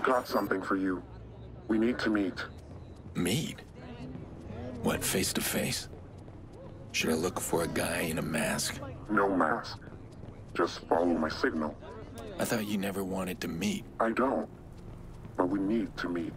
I've got something for you. We need to meet. Meet? What, face to face? Should I look for a guy in a mask? No mask. Just follow my signal. I thought you never wanted to meet. I don't. But we need to meet.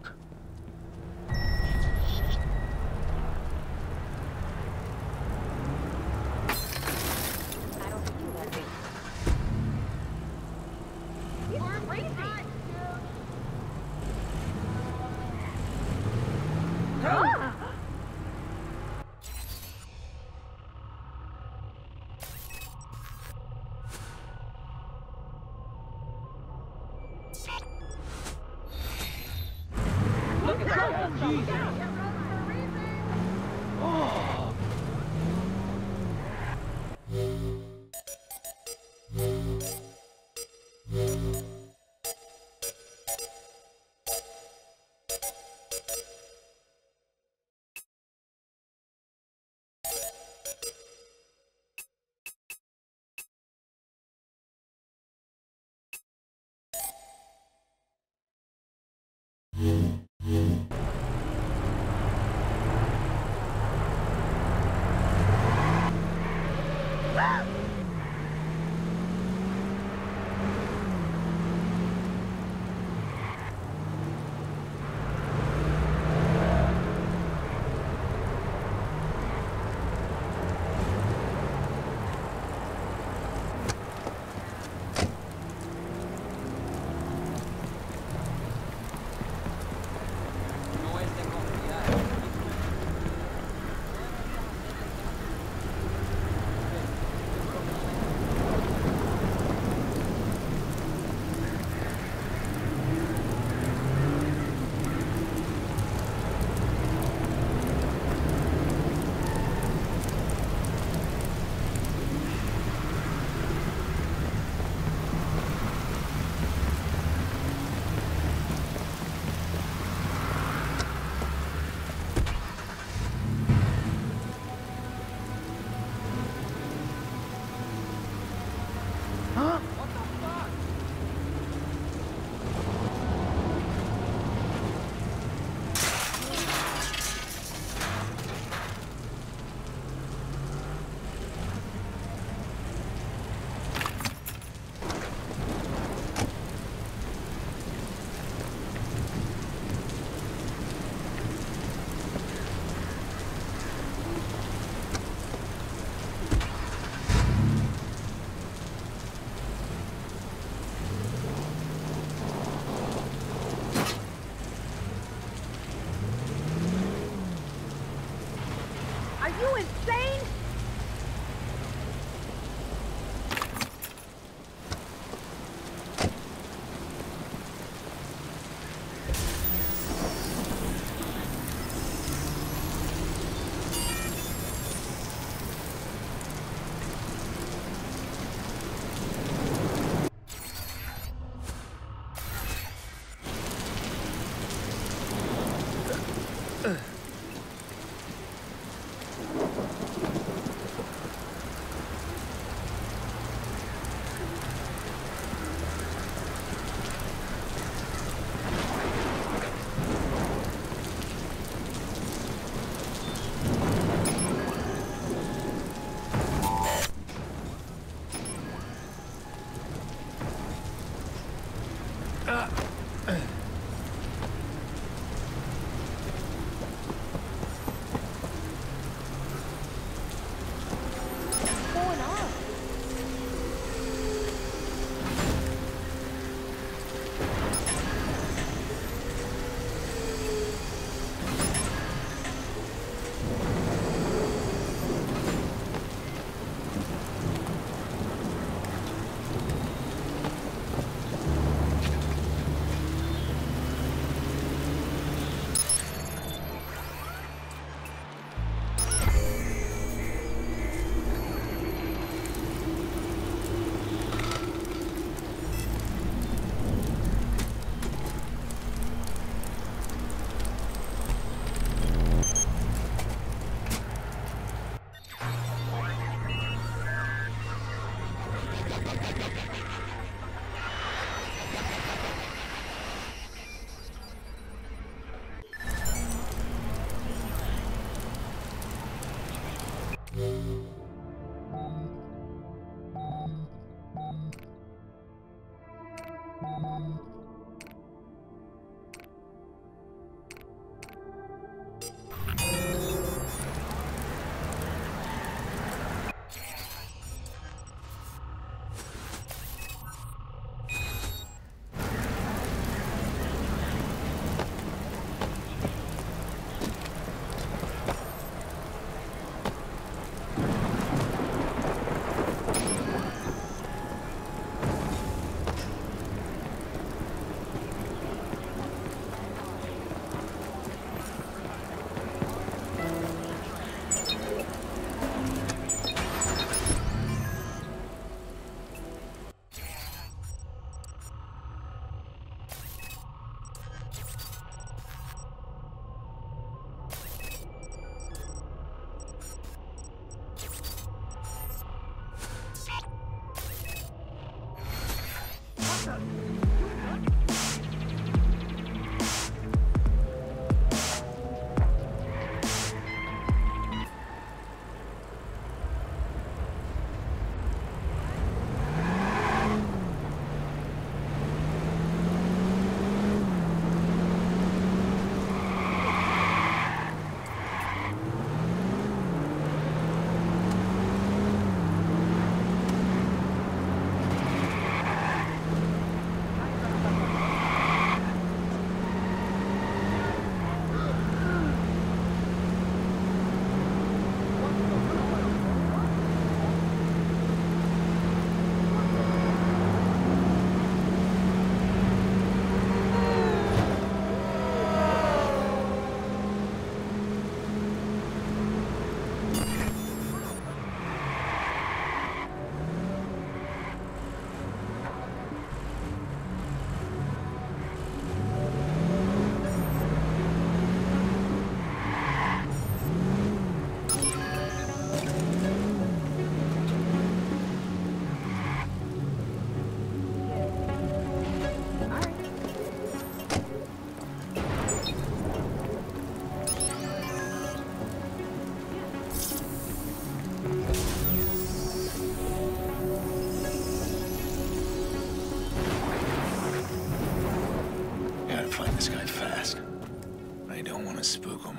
find this guy fast. I don't want to spook him.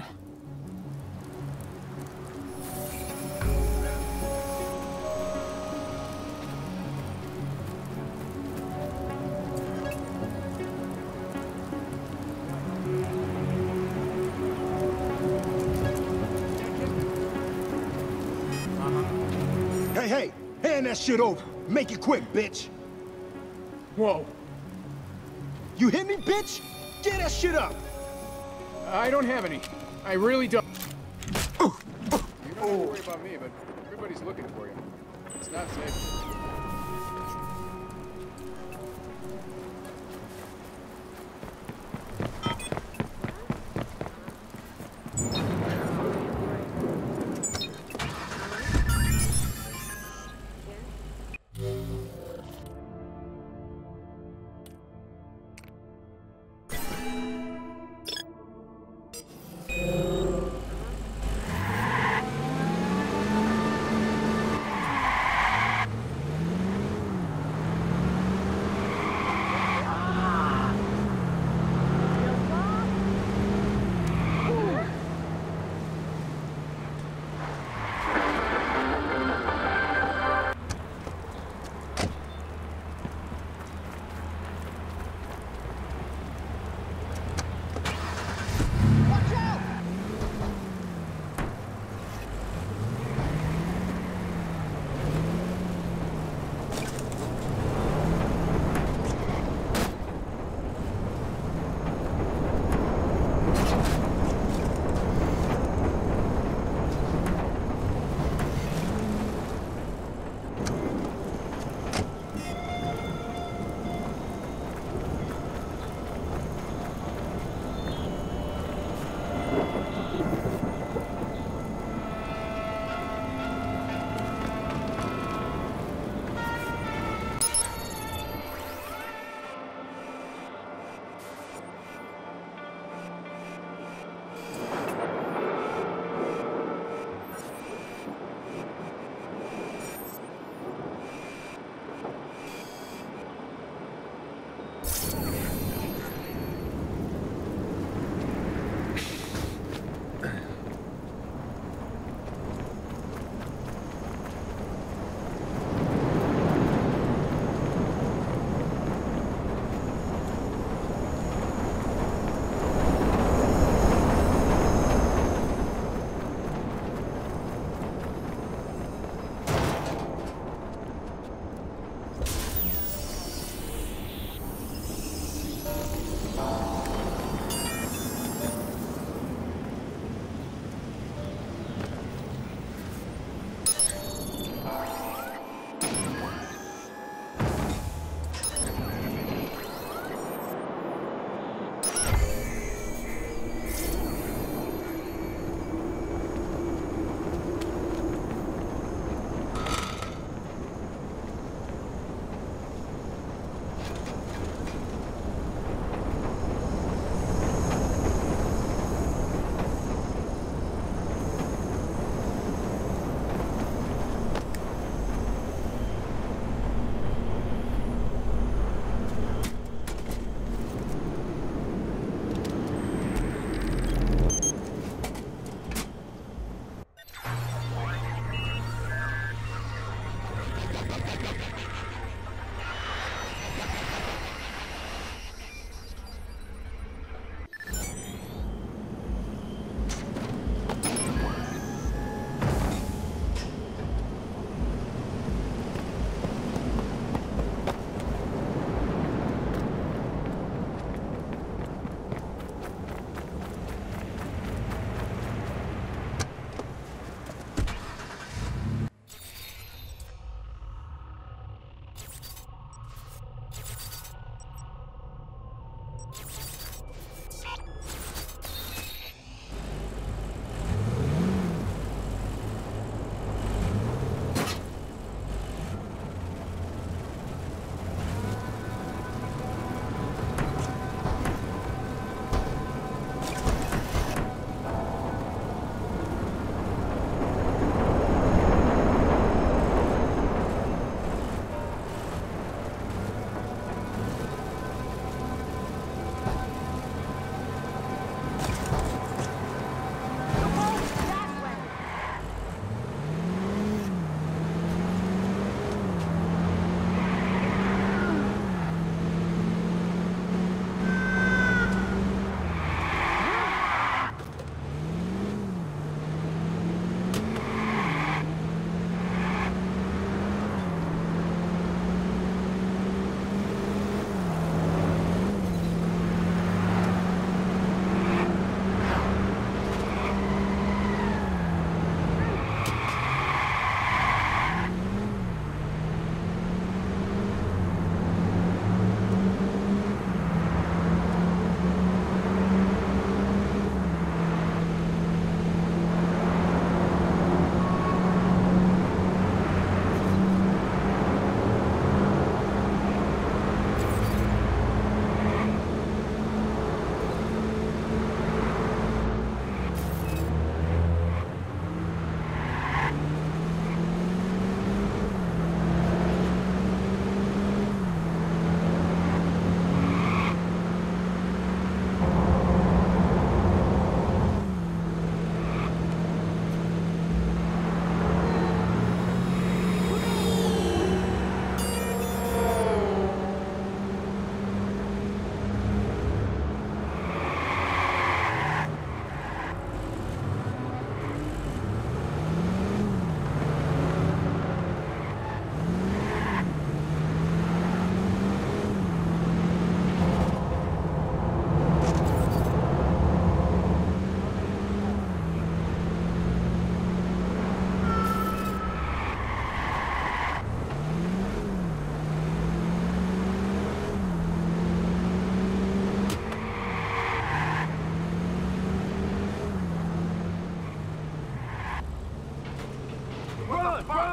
Hey, hand that shit over. Make it quick, bitch. Whoa. You hit me, bitch? Get that shit up. I don't have any. I really don't. You don't have to worry about me, but everybody's looking for you. It's not safe.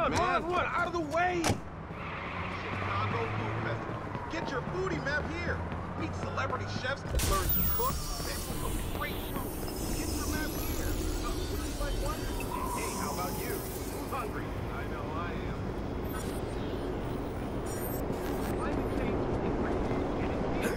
on, man. What? Out of the way! Chicago Food Festival. Get your foodie map here. Meet celebrity chefs, learn to cook, sample some great food. Get your map here. Would you like one? Hey, how about you? Who's hungry? I know I am. Climate change is increasing, and it's here.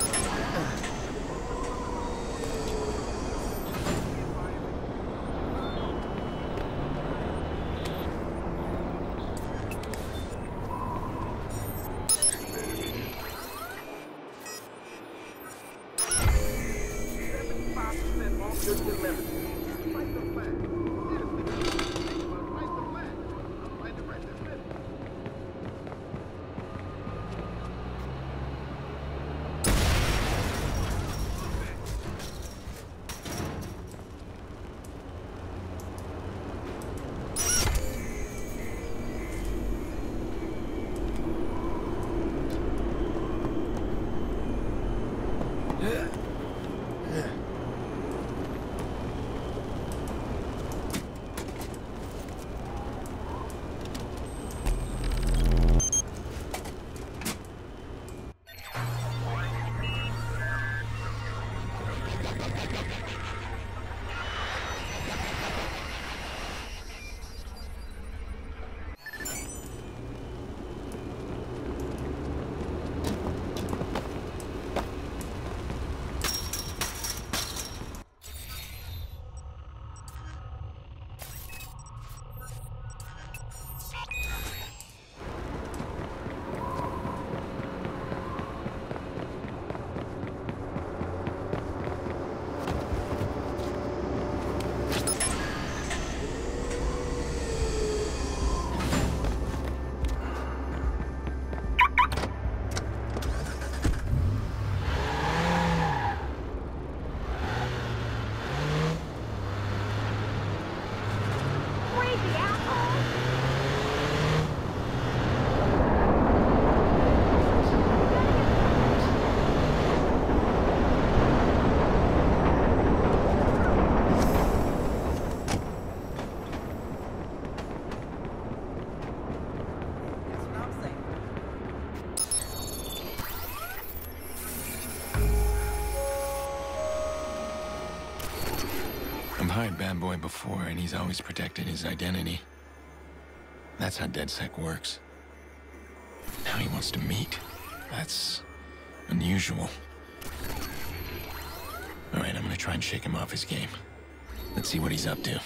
I've hired Bad Boy before, and he's always protected his identity. That's how DedSec works. Now he wants to meet. That's unusual. All right, I'm gonna try and shake him off his game. Let's see what he's up to.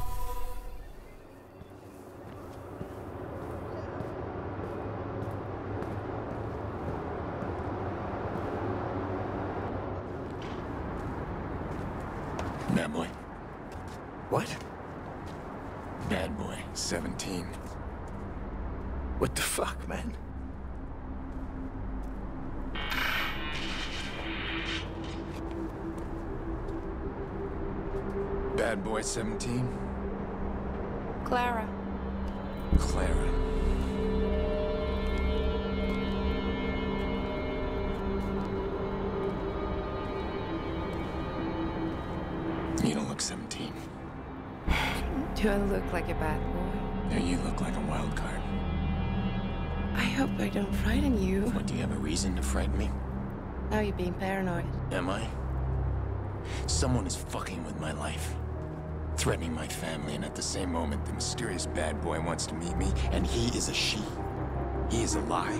Bad Boy. What? Bad Boy, 17. What the fuck, man? Bad Boy, 17? Clara. Clara. You don't look 17. Do I look like a bad boy? No, you look like a wild card. I hope I don't frighten you. What, do you have a reason to frighten me? Now you're being paranoid. Am I? Someone is fucking with my life. Threatening my family, and at the same moment, the mysterious bad boy wants to meet me, and he is a she. He is a lie.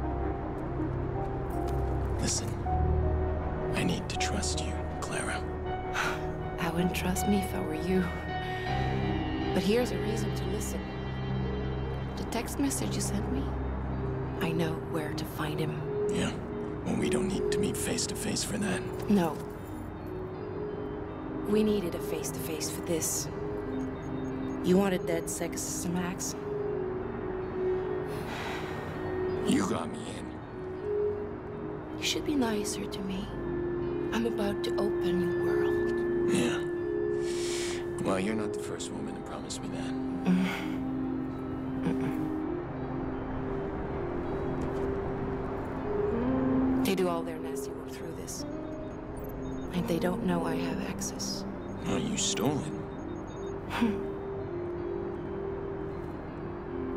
Listen, I need to trust you, Clara. I wouldn't trust me if I were you. But here's a reason to listen. The text message you sent me, I know where to find him. Yeah? Well, we don't need to meet face to face for that. No. We needed a face-to-face for this. You wanted DedSec System hacks? You got me in. You should be nicer to me. I'm about to open a new world. Yeah. Well, you're not the first woman to promise me that. They do all their nasty work through this. And they don't know I have access. Oh, you stole it.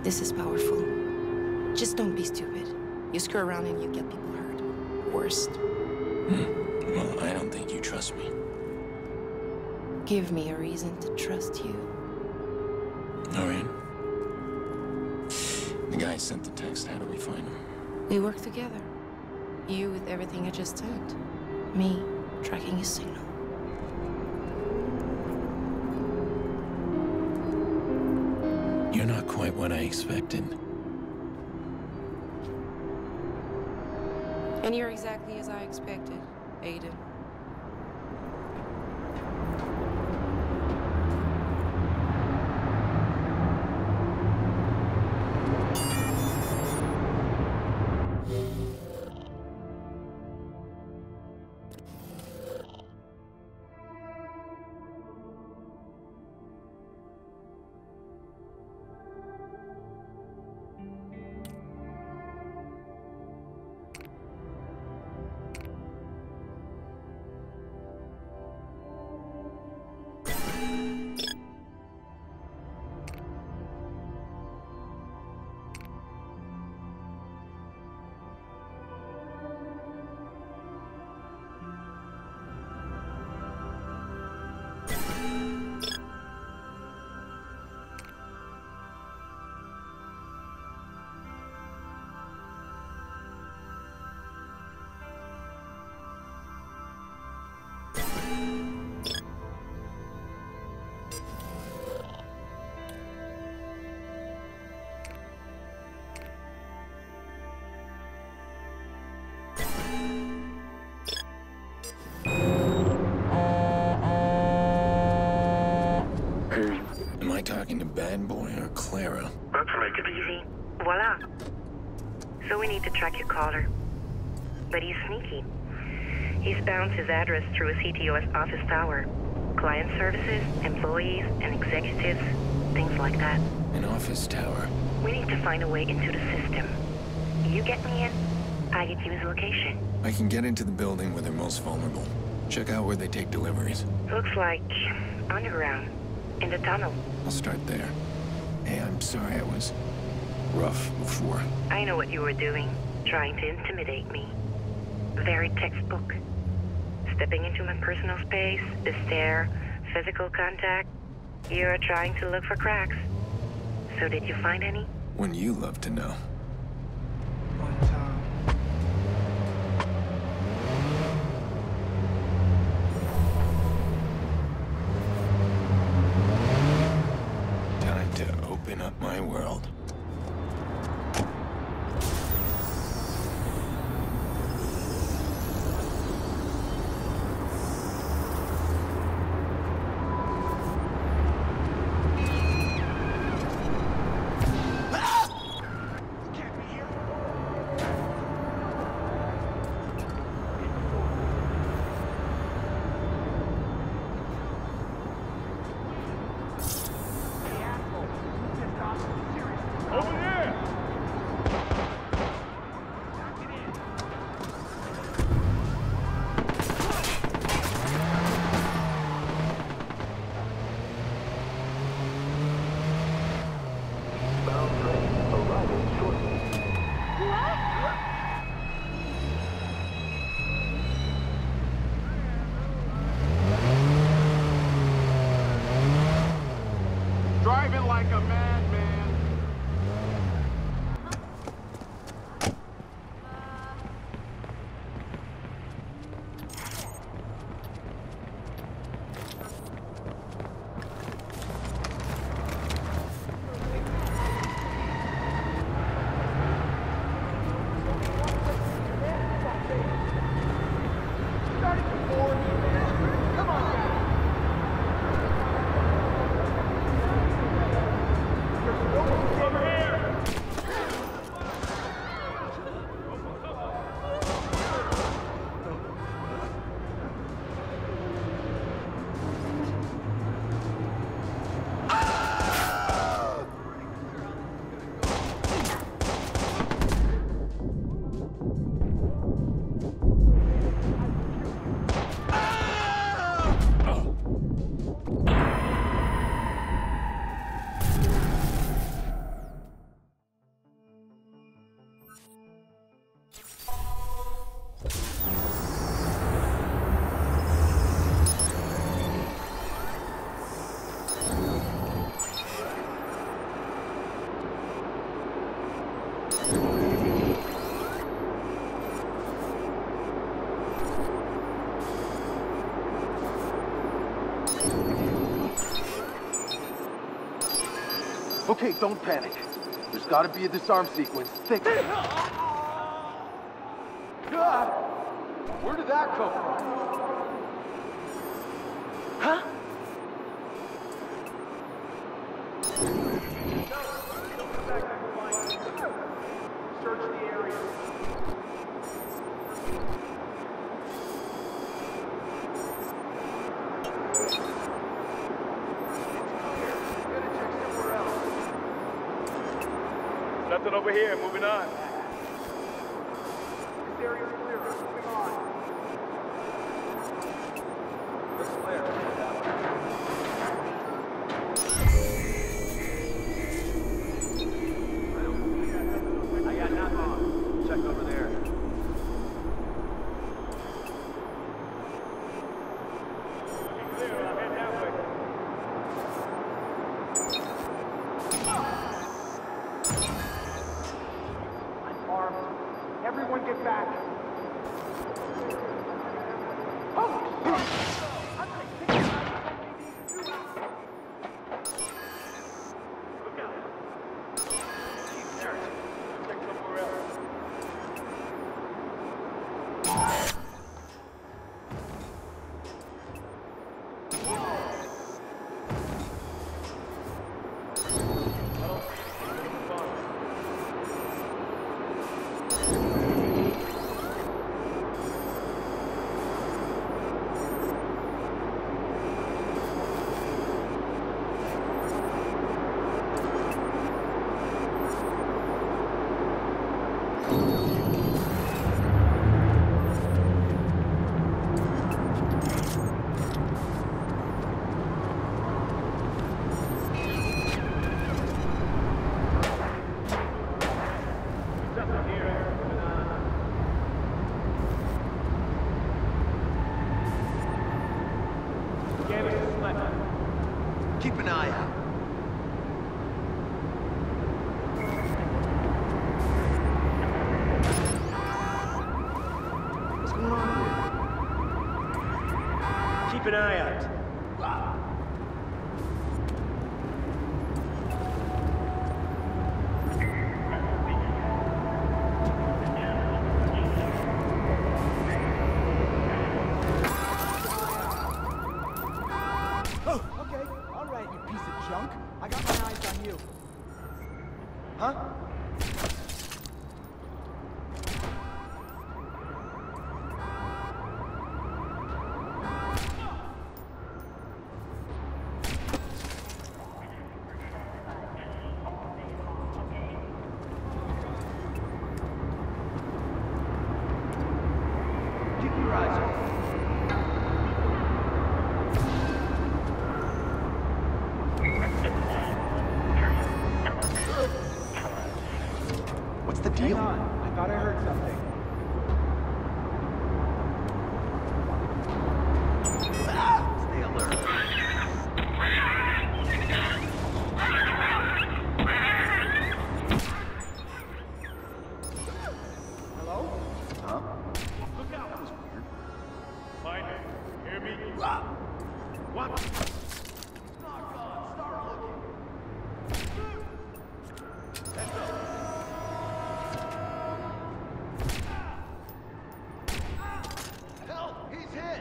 This is powerful. Just don't be stupid. You screw around and you get people hurt. Worst. Well, I don't think you trust me. Give me a reason to trust you. All right. The guy sent the text. How do we find him? We work together. You with everything I just sent. Me tracking his signal. You're not quite what I expected. And you're exactly as I expected, Aiden. Am I talking to Bad Boy or Clara? Let's make it easy. Easy. Voila. So we need to track your caller. But he's sneaky. He's bounced his address through a CTOS office tower. Client services, employees, and executives, things like that. An office tower. We need to find a way into the system. You get me in, I get you his location. I can get into the building where they're most vulnerable. Check out where they take deliveries. Looks like underground, in the tunnel. I'll start there. Hey, I'm sorry I was rough before. I know what you were doing, trying to intimidate me. Very textbook. Stepping into my personal space, the stare, physical contact. You're trying to look for cracks. So did you find any? Wouldn't you love to know? One time. Time to open up my world. Okay, don't panic. There's gotta be a disarm sequence. Think. God! Where did that come from? Huh? Search the area. Nothing over here. Moving on. This area's clear. Moving on. Let's clear. I got nothing on. Check over there. Clear. I'm heading that way. I'm armed. Everyone get back. Check somewhere else. Keep an eye out. What's going on here? Keep an eye out. Okay, all right, you piece of junk. I got my eyes on you. Huh? Keep your eyes open. What's the deal? Hang on. I thought I heard something. Stay alert. Hello? Huh? That was weird. Find it. Hear me? What? Help! He's hit!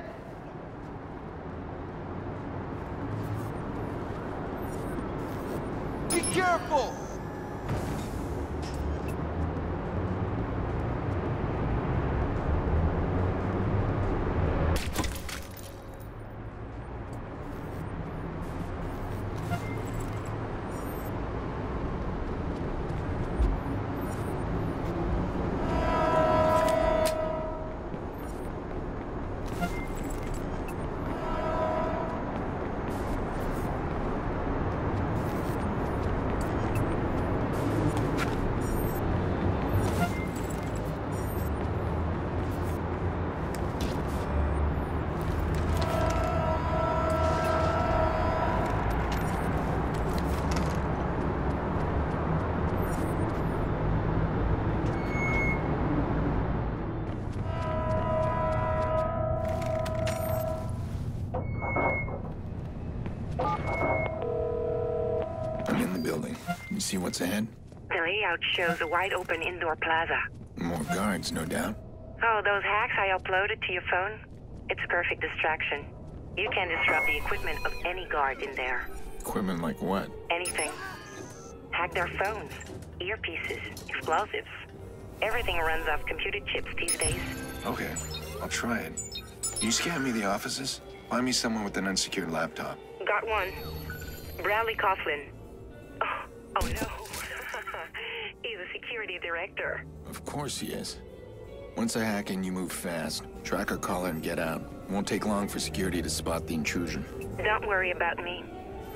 Be careful! You see what's ahead? The layout shows a wide-open indoor plaza. More guards, no doubt. Oh, those hacks I uploaded to your phone? It's a perfect distraction. You can disrupt the equipment of any guard in there. Equipment like what? Anything. Hack their phones, earpieces, explosives. Everything runs off computer chips these days. Okay, I'll try it. Can you scan me the offices? Find me someone with an unsecured laptop. Got one. Bradley Coughlin. Oh no. He's a security director. Of course he is. Once I hack in, you move fast. Track our caller and get out. Won't take long for security to spot the intrusion. Don't worry about me.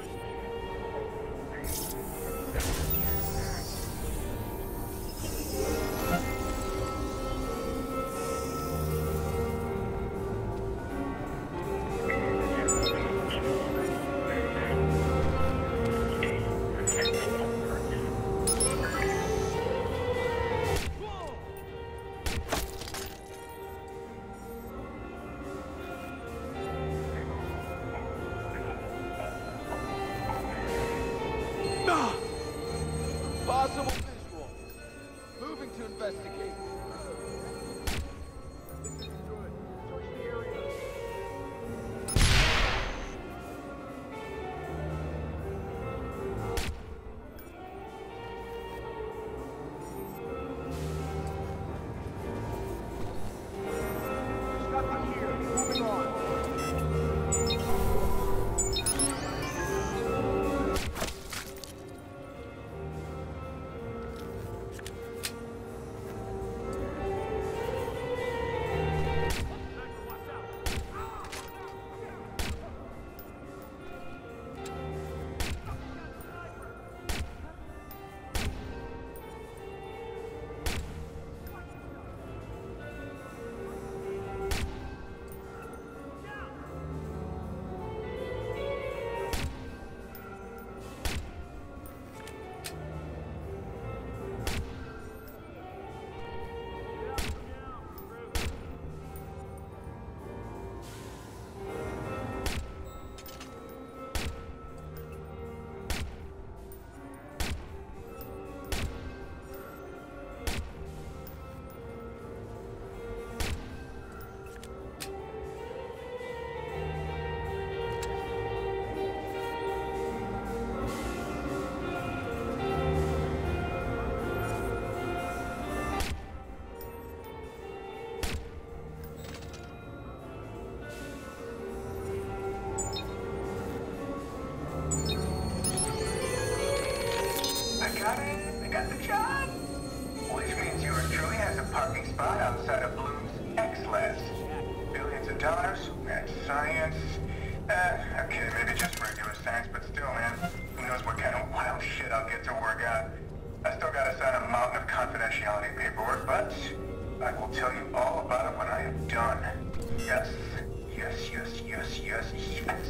Possible visual. Moving to investigate. Nothing here. Moving on. I got the job. Which means yours truly has a parking spot outside of Bloom's X-Less. Billions of dollars, mad science. Okay, maybe just regular science, but still, man. Who knows what kind of wild shit I'll get to work out. I still gotta sign a mountain of confidentiality paperwork, but I will tell you all about it when I am done. Yes, yes, yes, yes, yes, yes.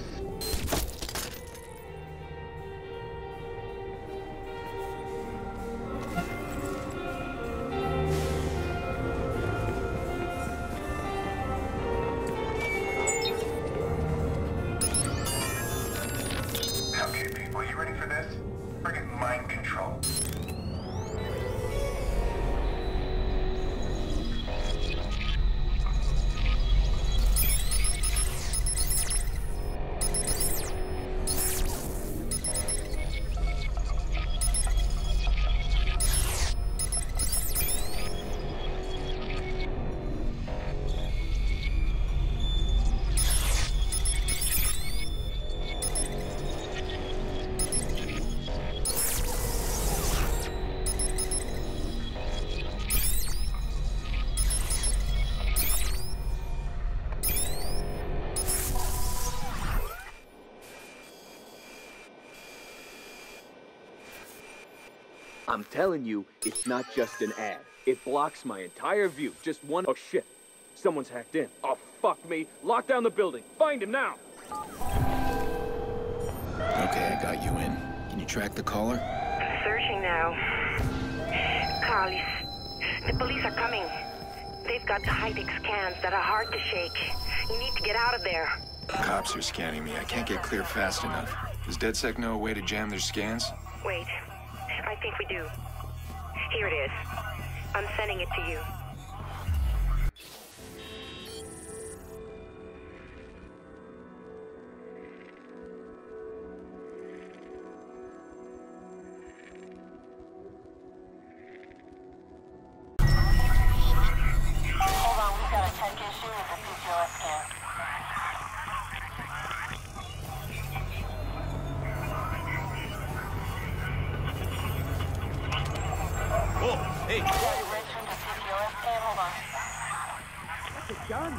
Okay, people, you ready for this? Friggin' mind control. I'm telling you, it's not just an ad. It blocks my entire view. Just one. Oh shit. Someone's hacked in. Oh fuck me. Lock down the building. Find him now. Okay, I got you in. Can you track the caller? Searching now. Carlos, the police are coming. They've got high-tech scans that are hard to shake. You need to get out of there. Cops are scanning me. I can't get clear fast enough. Does DedSec know a way to jam their scans? Wait. I think we do. Here it is. I'm sending it to you. Hold on, we've got a tech issue with the PCOS scan. Whoa, hey! Richard, the PCOS scan, hold on. That's a gun.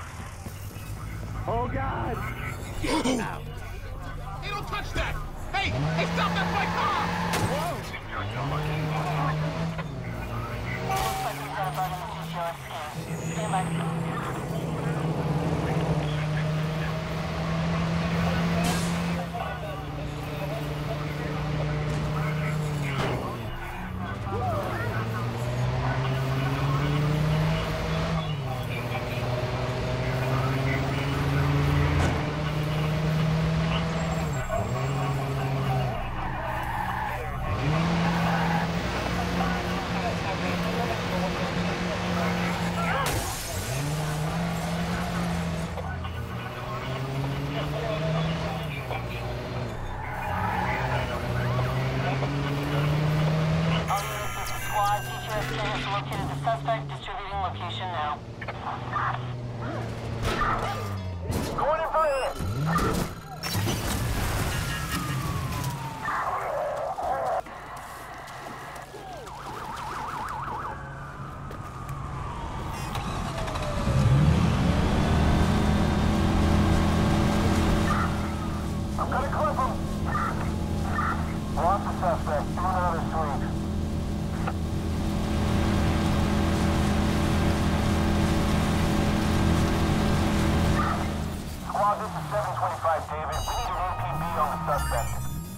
Oh, God. Get out. Hey, don't touch that! Hey! Hey, stop! That's my car! Looks like we've got a bug in the PCOS scan. Stand by. Located the suspect, distributing location now. Going in for a hit. I'm gonna clip him. Lost the suspect. Do another sweep. Squad, this is 725, David. We need an MPB on the suspect.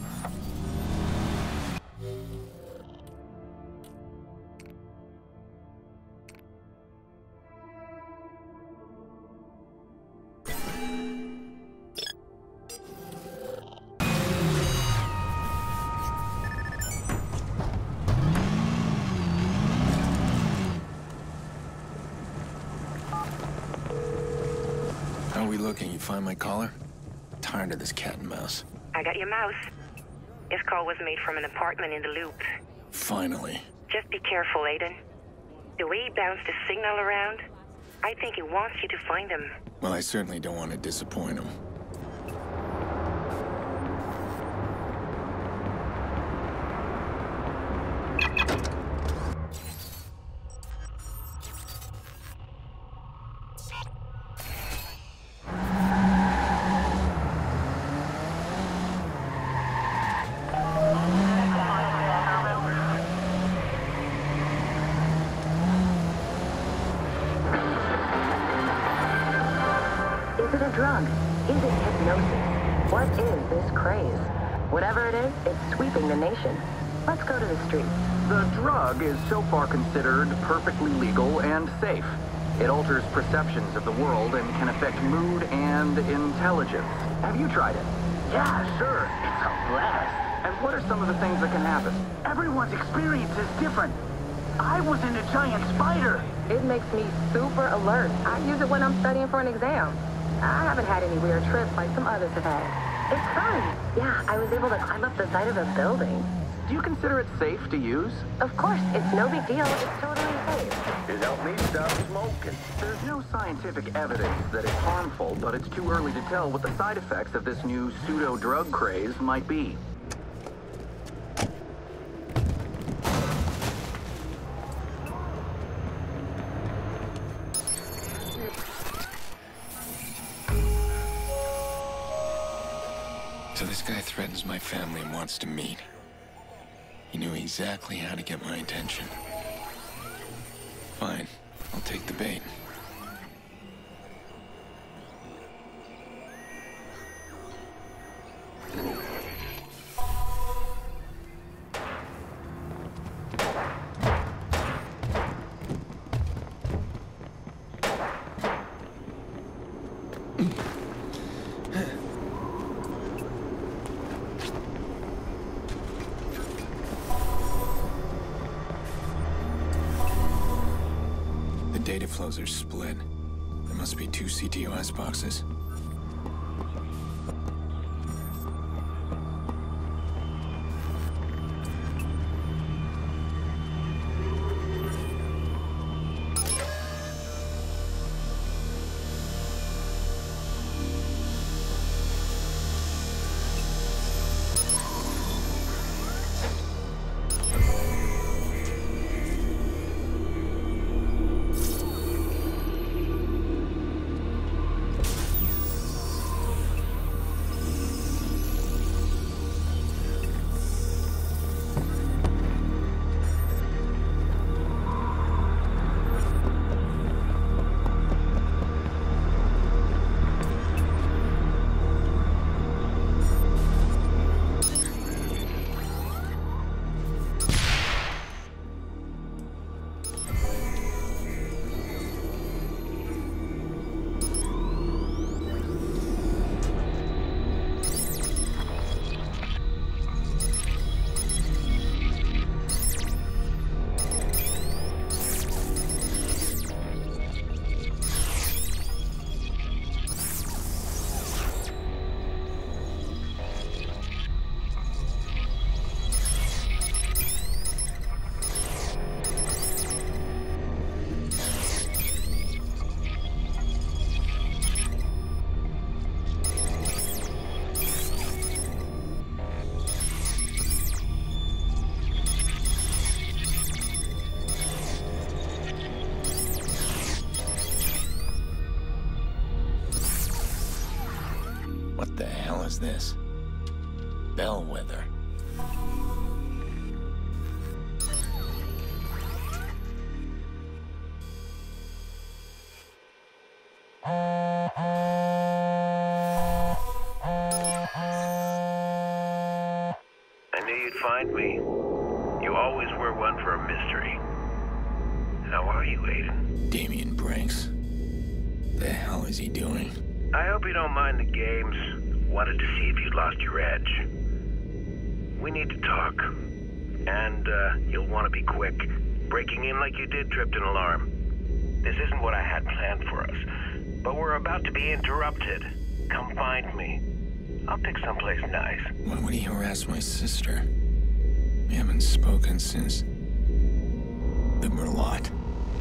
How are we looking? You find my collar? Tired of this cat and mouse. I got your mouse. This call was made from an apartment in the Loop. Finally. Just be careful, Aiden. The way he bounced the signal around, I think he wants you to find him. Well, I certainly don't want to disappoint him. Is it a drug? Is it hypnosis? What is this craze? Whatever it is, it's sweeping the nation. Let's go to the streets. The drug is so far considered perfectly legal and safe. It alters perceptions of the world and can affect mood and intelligence. Have you tried it? Yeah, sure. It's a blast. And what are some of the things that can happen? Everyone's experience is different. I was in a giant spider. It makes me super alert. I use it when I'm studying for an exam. I haven't had any weird trips like some others have had. It's fun. Yeah, I was able to climb up the side of a building. Do you consider it safe to use? Of course, it's no big deal. It's totally safe. It helped me stop smoking. There's no scientific evidence that it's harmful, but it's too early to tell what the side effects of this new pseudo-drug craze might be. So this guy threatens my family and wants to meet. He knew exactly how to get my attention. Fine, I'll take the bait. enclosure's split. There must be 2 CTOS boxes. What the hell is this? Bellwether. I knew you'd find me. You always were one for a mystery. How are you, Aiden? Damien Branks. The hell is he doing? I hope you don't mind the games. Wanted to see if you'd lost your edge. We need to talk. And, you'll want to be quick. Breaking in like you did tripped an alarm. This isn't what I had planned for us. But we're about to be interrupted. Come find me. I'll pick someplace nice. Why would he harass my sister? We haven't spoken since... the Merlot.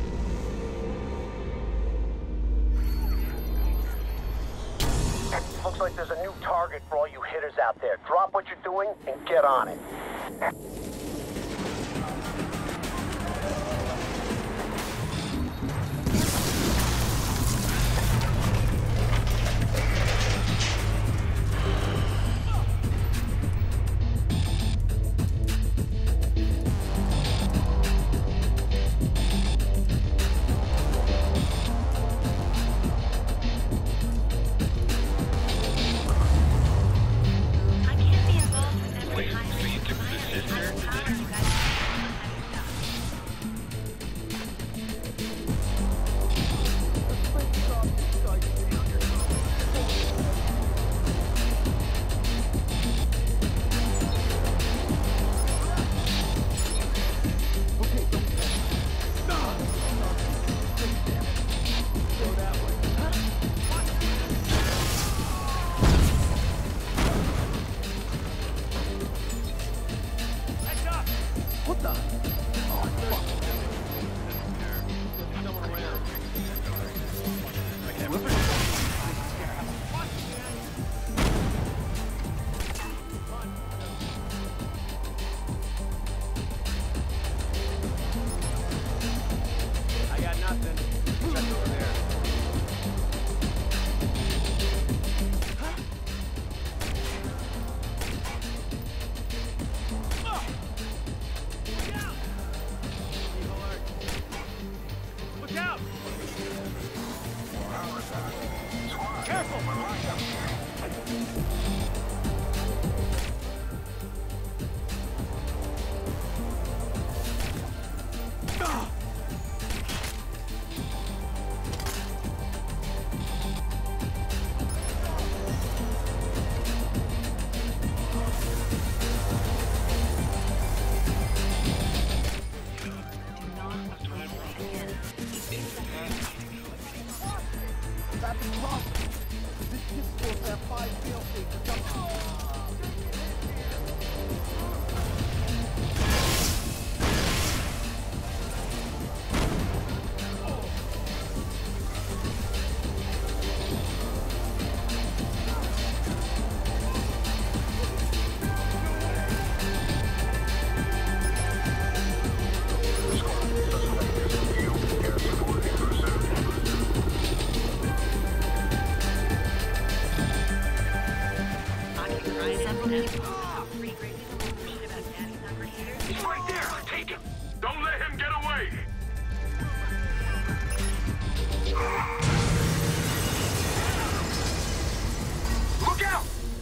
Looks like there's a new target for all you hitters out there. Drop what you're doing and get on it. He's right there! Take him! Don't let him get away! Look out!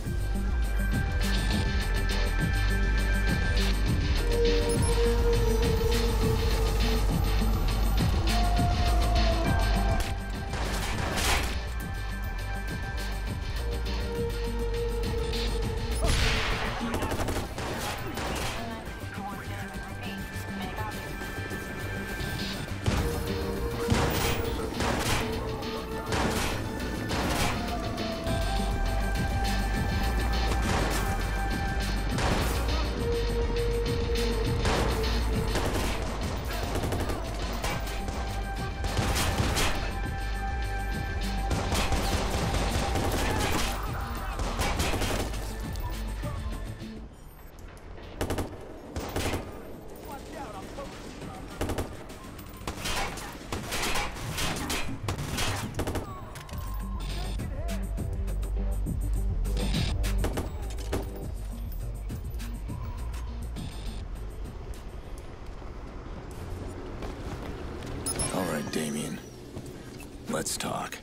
All right, Damien. Let's talk.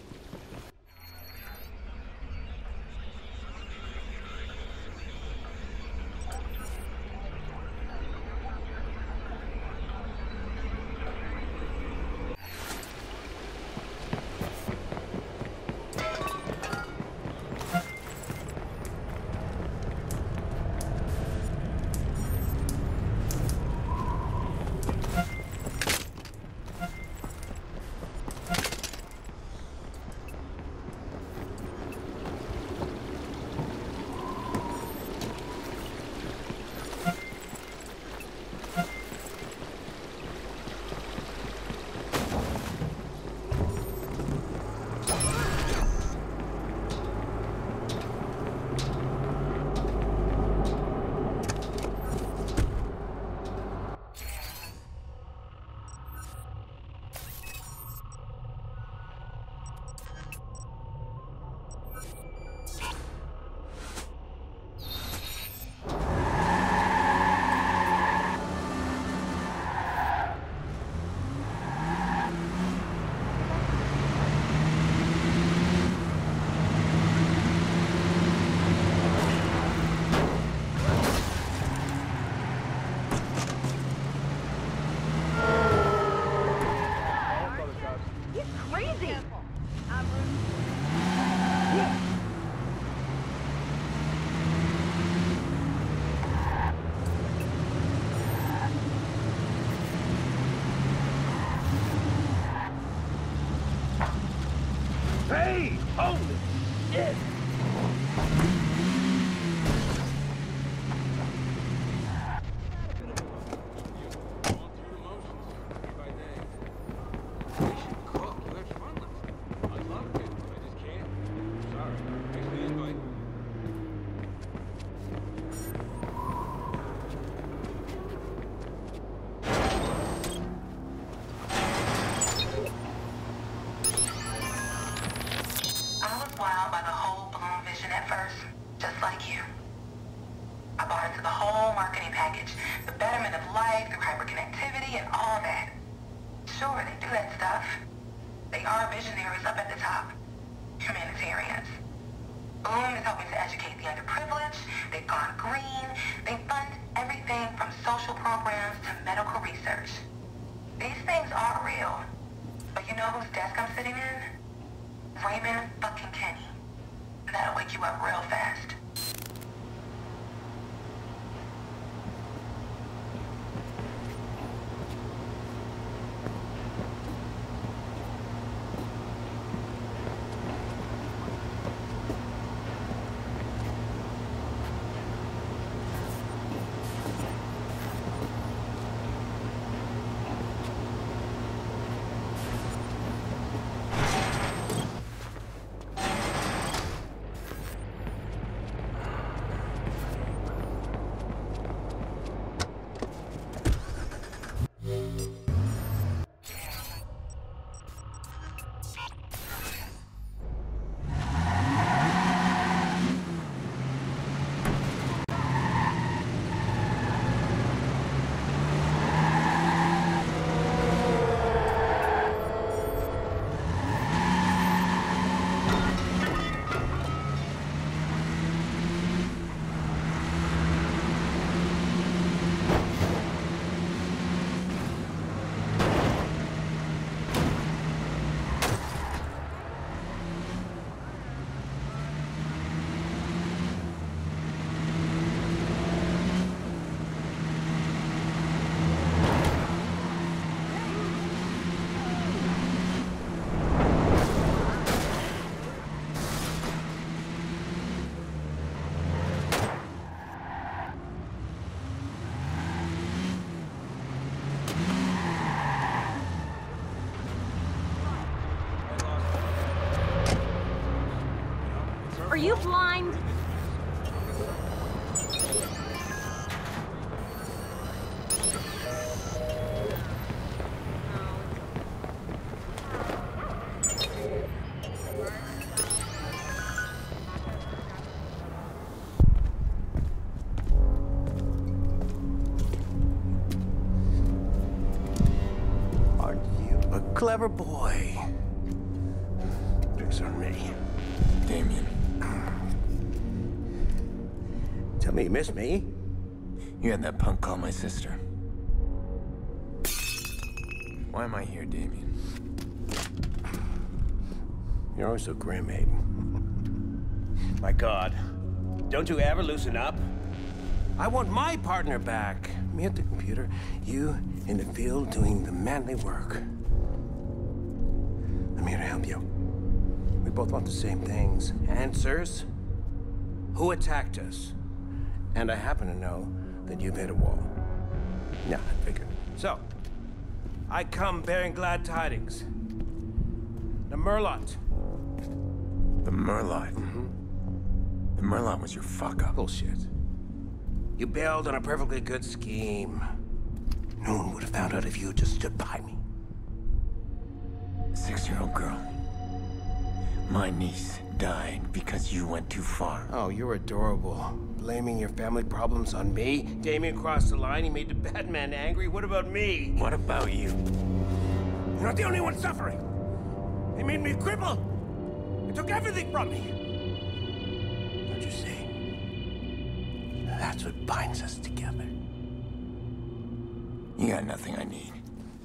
Hey! Holy shit! Are you blind? Clever boy. Drinks aren't ready. Damien. Tell me you miss me. You had that punk call my sister. Why am I here, Damien? You're always so grim, Aiden. My God. Don't you ever loosen up? I want my partner back. Me at the computer, you in the field doing the manly work. I'm here to help you. We both want the same things. Answers? Who attacked us? And I happen to know that you've hit a wall. Yeah, I figured. So, I come bearing glad tidings. The Merlot. The Merlot? Mm-hmm. The Merlot was your fuck-up. Bullshit. You bailed on a perfectly good scheme. No one would have found out if you had just stood by me. 6-year-old girl. My niece died because you went too far. Oh, you're adorable. Blaming your family problems on me? Damien crossed the line, he made the Batman angry. What about me? What about you? You're not the only one suffering. They made me a cripple. They took everything from me. Don't you see? That's what binds us together. You got nothing I need.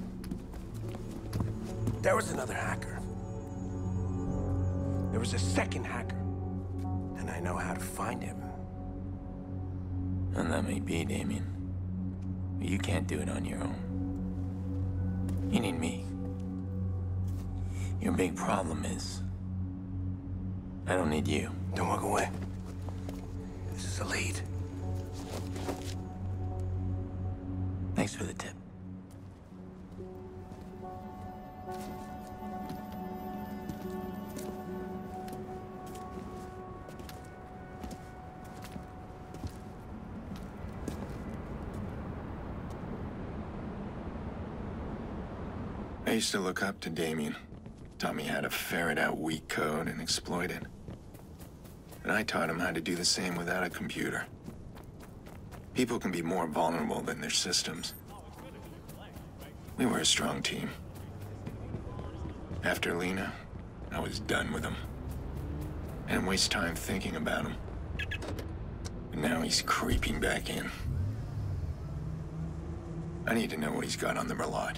There was another hacker. There was a second hacker. And I know how to find him. And that may be, Damien. But you can't do it on your own. You need me. Your big problem is... I don't need you. Don't walk away. This is a lead. Thanks for the tip. I used to look up to Damien. Taught me how to ferret out weak code and exploit it. And I taught him how to do the same without a computer. People can be more vulnerable than their systems. We were a strong team. After Lena, I was done with him. I didn't waste time thinking about him. And now he's creeping back in. I need to know what he's got on the Merlot.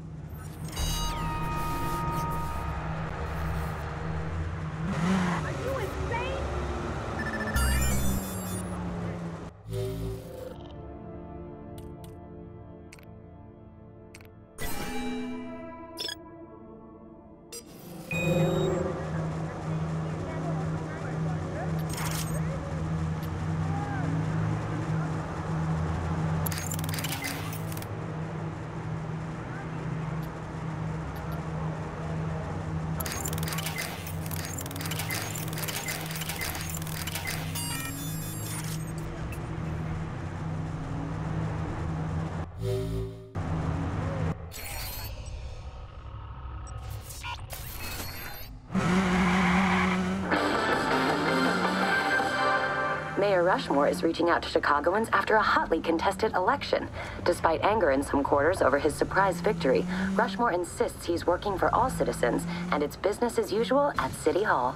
Are you insane? Mayor Rushmore is reaching out to Chicagoans after a hotly contested election. Despite anger in some quarters over his surprise victory, Rushmore insists he's working for all citizens, and it's business as usual at City Hall.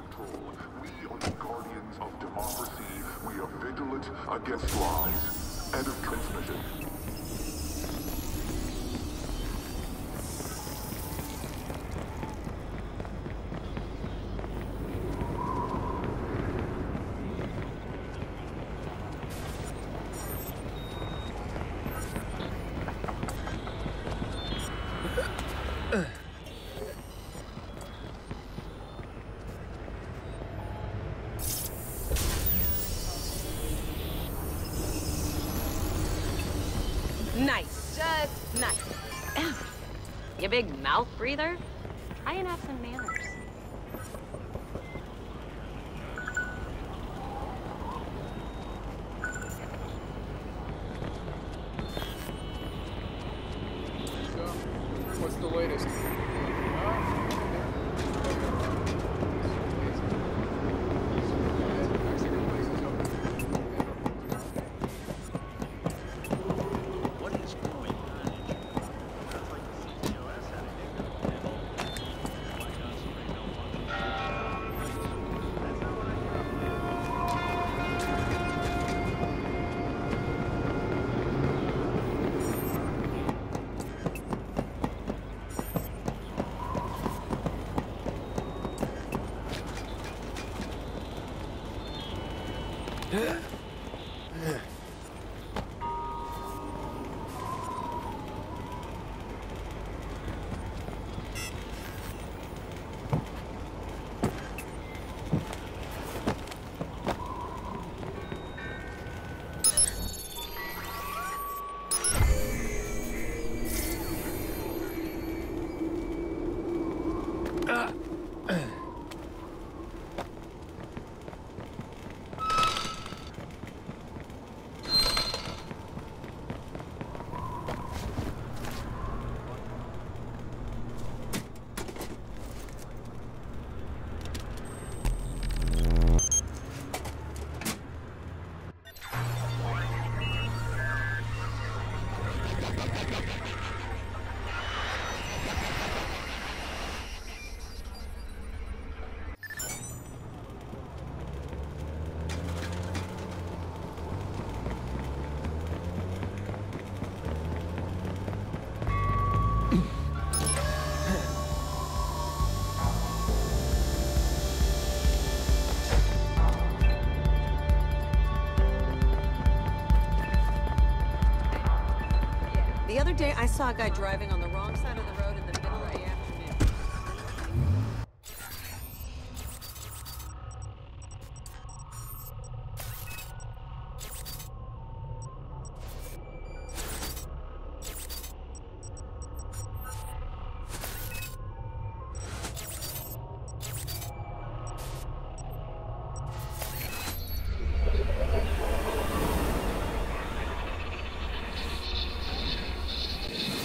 Against lies. End of transmission. Nice. Just nice. You big mouth breather? Try and have some manners. So, what's the latest? The other day, I saw a guy driving on the wrong side of